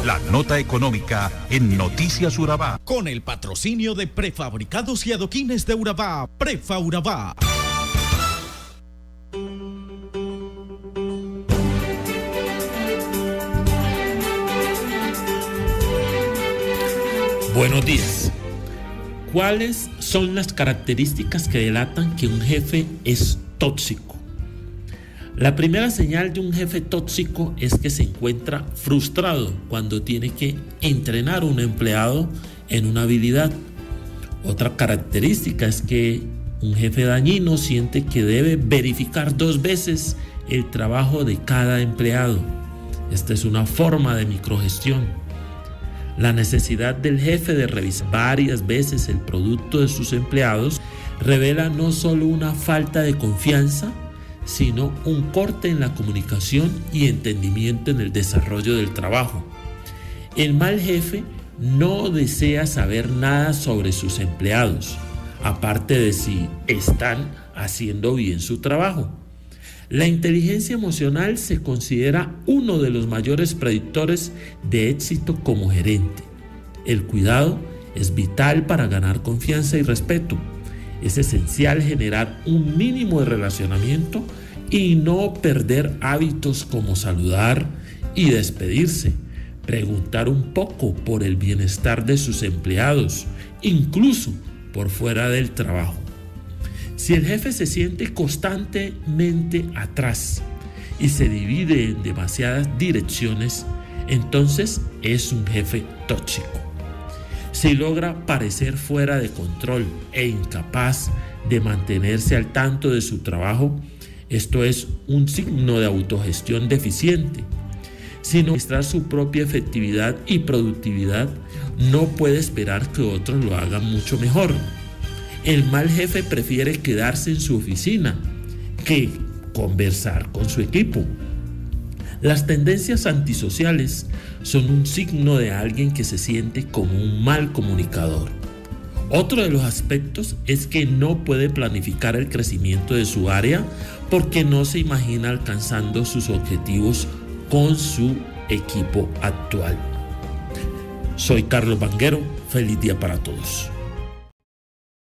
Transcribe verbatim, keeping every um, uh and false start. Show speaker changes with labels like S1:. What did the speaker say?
S1: La nota económica en Noticias Urabá.
S2: Con el patrocinio de Prefabricados y Adoquines de Urabá, Prefa Urabá.
S3: Buenos días. ¿Cuáles son las características que delatan que un jefe es tóxico? La primera señal de un jefe tóxico es que se encuentra frustrado cuando tiene que entrenar a un empleado en una habilidad. Otra característica es que un jefe dañino siente que debe verificar dos veces el trabajo de cada empleado. Esta es una forma de microgestión. La necesidad del jefe de revisar varias veces el producto de sus empleados revela no solo una falta de confianza, sino un corte en la comunicación y entendimiento en el desarrollo del trabajo. El mal jefe no desea saber nada sobre sus empleados, aparte de si están haciendo bien su trabajo. La inteligencia emocional se considera uno de los mayores predictores de éxito como gerente. El cuidado es vital para ganar confianza y respeto. Es esencial generar un mínimo de relacionamiento y no perder hábitos como saludar y despedirse, preguntar un poco por el bienestar de sus empleados, incluso por fuera del trabajo. Si el jefe se siente constantemente atrás y se divide en demasiadas direcciones, entonces es un jefe tóxico. Si logra parecer fuera de control e incapaz de mantenerse al tanto de su trabajo, esto es un signo de autogestión deficiente. Sin mostrar su propia efectividad y productividad, no puede esperar que otros lo hagan mucho mejor. El mal jefe prefiere quedarse en su oficina que conversar con su equipo. Las tendencias antisociales son un signo de alguien que se siente como un mal comunicador. Otro de los aspectos es que no puede planificar el crecimiento de su área porque no se imagina alcanzando sus objetivos con su equipo actual. Soy Carlos Vanguero, feliz día para todos.